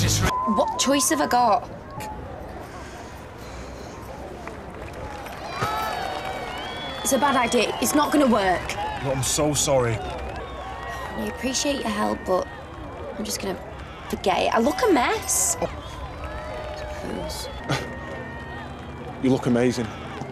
this. What choice have I got? It's a bad idea. It's not going to work. Look, I'm so sorry. I appreciate your help, but I'm just going to forget it. I look a mess. Oh. I suppose. You look amazing.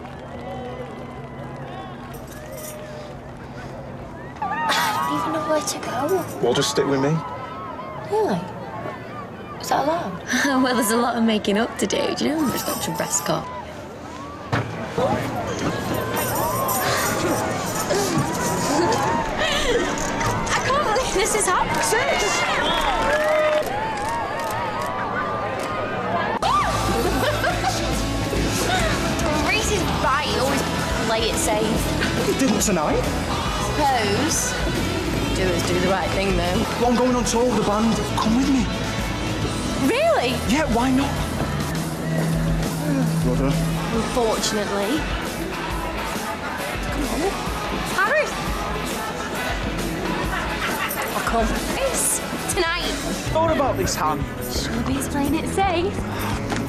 I don't even know where to go. Well, just stick with me. Really? Is that allowed? Well, there's a lot of making up to do. Do you know how much that dress got? I can't believe this is happening. Reese is right. You always play it safe. You didn't tonight. Suppose. Do the right thing, then. Well, I'm going on tour with the band. Come with me. Really? Yeah, why not? Brother. Unfortunately. Come on. Paris. I'll come. Yes, tonight. What about this hand? Shelby's playing it safe.